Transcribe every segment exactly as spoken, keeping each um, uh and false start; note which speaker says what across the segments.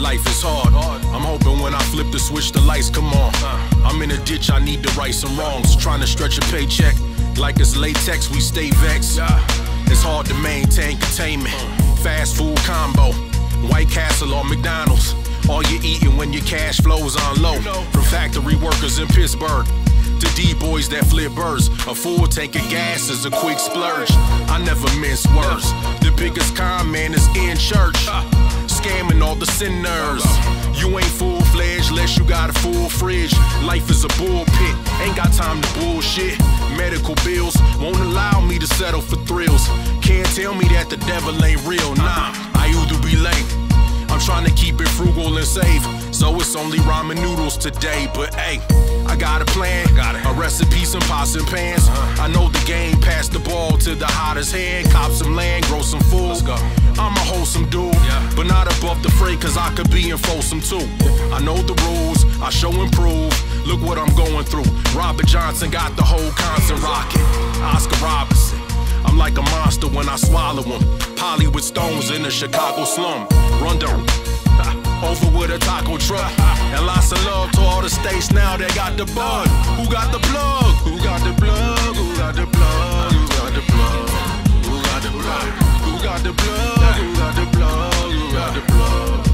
Speaker 1: life is hard. I'm hoping when I flip the switch, the lights come on. I'm in a ditch, I need to right some wrongs. Trying to stretch a paycheck like it's latex, we stay vexed. It's hard to maintain containment. Fast food combo, White Castle or McDonald's. All you eating when your cash flows on low. From factory workers in Pittsburgh to D-boys that flip birds. A full tank of gas is a quick splurge. I never mince words. The biggest con man is in church, scamming all the sinners. You ain't full-fledged unless you got a full fridge. Life is a bullpit, ain't got time to bullshit. Medical bills won't allow me to settle for thrills. Can't tell me that the devil ain't real, nah, I used to be late. I'm trying to keep it frugal and safe, so it's only ramen noodles today. But hey, I got a plan, got a recipe, some pots and pans. I know the game, pass the ball to the hottest hand. Cop some land, grow some food. I'm a wholesome dude, but not above the fray, cause I could be in Folsom too. I know the rules, I show and prove. Look what I'm going through. Robert Johnson got the whole concert rocking. Oscar Robertson, I'm like a monster when I swallow them. Polly with stones in the Chicago slum. Rondo, over with a taco truck. And lots of love to all the states now that got the bug. Who got the plug? Who got the plug? Who got the plug? Who got the plug? Who got the plug? Who got the plug? Who got the plug? Who got the plug?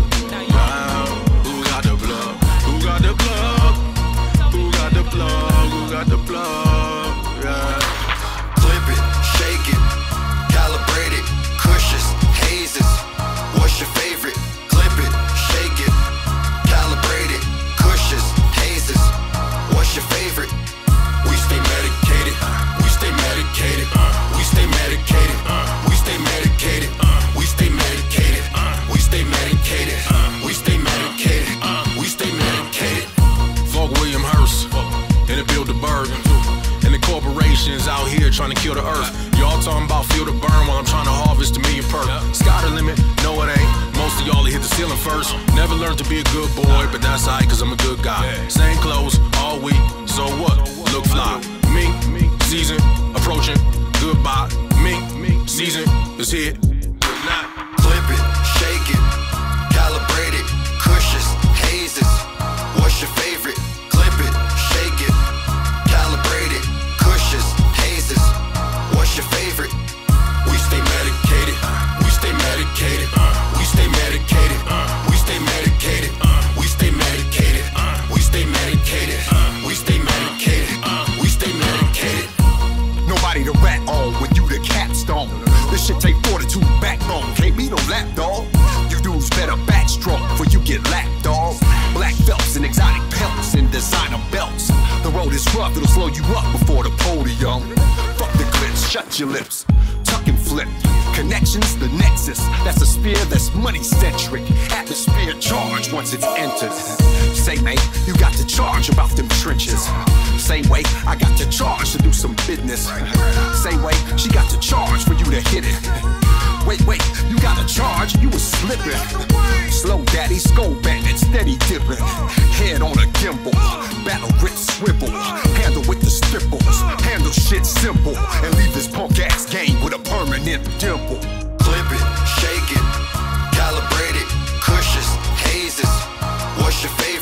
Speaker 1: Who got the plug? Who got the plug? Who got the plug? Who got the plug? Yeah.
Speaker 2: Clip it, shake it, calibrate it, cushions, hazes. What's your favorite? Clip it, shake it, calibrate it, cushions, hazes. What's your favorite? We stay medicated, we stay medicated, we stay medicated, we stay medicated, we stay medicated, we stay medicated, we stay medicated, we stay medicated.
Speaker 1: Fuck William Hearst and the Bilderberg. And the corporations out here trying to kill the earth. Y'all talking about feel the burn while I'm trying to harvest a million perk. Sky the limit, no it ain't. Most of y'all hit the ceiling first. Never learned to be a good boy, but that's alright cause I'm a good guy. Same clothes all week, so what? Look fly. Me, season approaching, goodbye. Me, season is here.
Speaker 2: Clip it, shake it, calibrate it, cushions, hazes. What's your favorite? Clip it, shake it, calibrate it, cushions, hazes. What's your favorite? We stay medicated, we stay medicated, we stay medicated, we stay medicated, we stay medicated, we stay medicated, we stay medicated, we stay medicated.
Speaker 3: Nobody to rat on when you the capstone. This shit take fortitude backbone. Can't be no lap dog. You dudes better backstroke before you get lapped, dog. Black felts and exotic pelts and designer belts. The road is rough, it'll slow you up before the podium. Fuck the glitch, shut your lips. Tuck and flip. Connections, the nexus. That's a spear that's money-centric. Atmosphere charge once it's entered. Say, mate, you got to charge about them trenches. Same way, I got to charge to do some business. Same way, she got to charge for you to hit it. Wait, wait, you got to charge, you was slipping. Slow daddy, skull bandit, steady dipping. Head on a gimbal, battle grip swivel. Handle with the stipples, handle shit simple. And leave this punk ass game with a permanent dimple.
Speaker 2: Clip it, shake it, calibrate it, cushions, hazes. What's your favorite?